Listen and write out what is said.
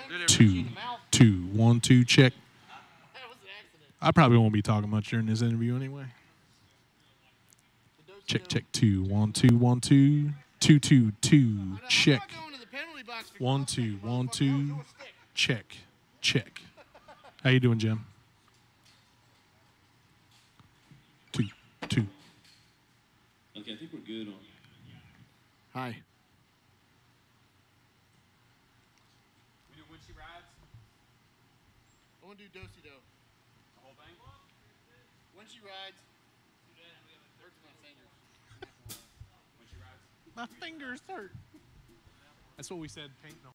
2, 2, 1, 2, check. I probably won't be talking much during this interview anyway. Check, check, 2, 1, 2, 1, 2, 2, 2, 2, check. 1, 2, 1, 2, check, check. How you doing, Jim? 2, 2. Okay, I think we're good on. Hi. We do when she rides. I want to do do-si-do. The whole thing. When she rides. When she rides. My fingers hurt. That's what we said, painting